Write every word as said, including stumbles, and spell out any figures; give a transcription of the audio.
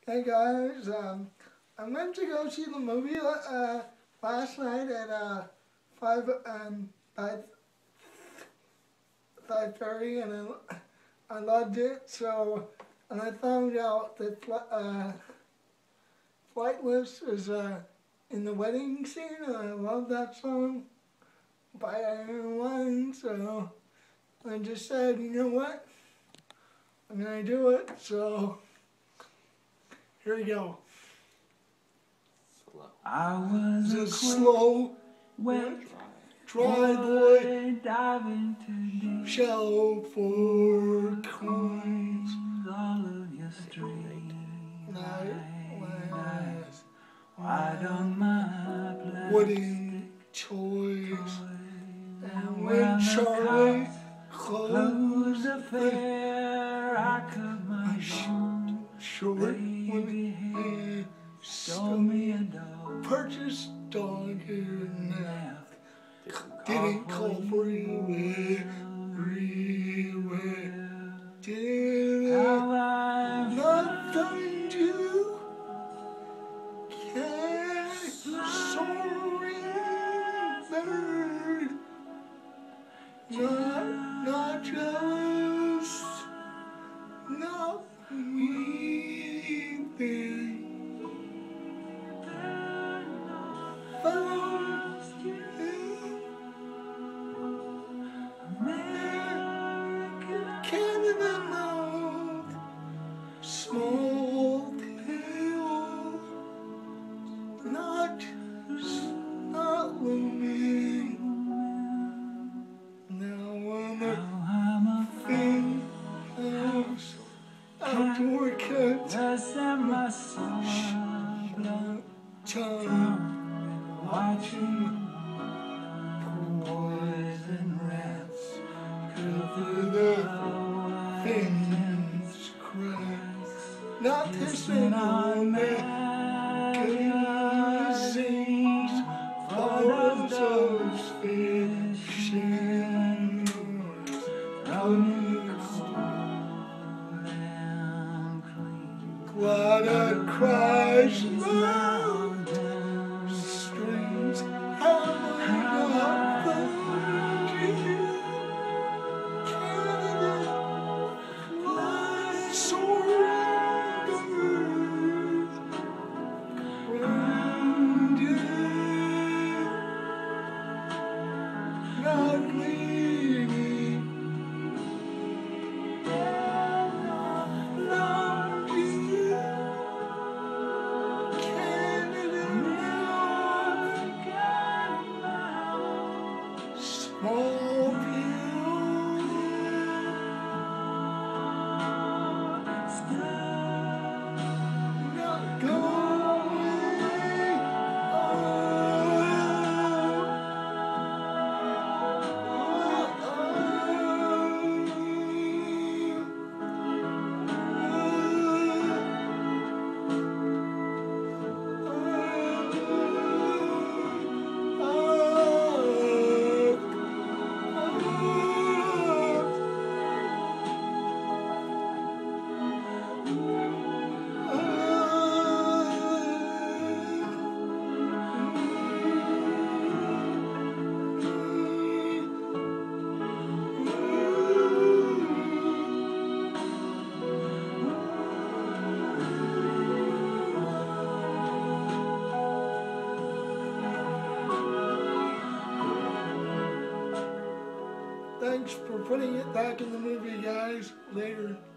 Hey guys, um, I went to go see the movie uh, last night at uh, five um five five thirty, and I, I loved it. So, and I found out that uh, Flightless is uh, in the wedding scene, and I love that song by Iron One. So I just said, you know what, I'm gonna do it. So here we go. I was a, a slow, wet, dry boy, diving to deep, shallow for coins. all of your street Night wide on my plastic wooden toys. And when the Charlie closed closed the fair, I cut my bone. short, Baby he stole me a dog. purchased dog hair and left. Didn't call for you everywhere. Did I not find you? Can soaring bird, not not just not weeping. Found you. Canada mouth, small tail, not, not looming. Now I'm a thing house, outdoor cat, my summer tongue, watching poison rats through the things cracks. Not pissing on magazines, photos of fishing, running cold and clean. What a crash mountain streams, how I not found you. Canada, fly soaring bird, round you, not gleaming, loved you. Canada now, small pill, not going Thanks for putting it back in the movie, guys. Later.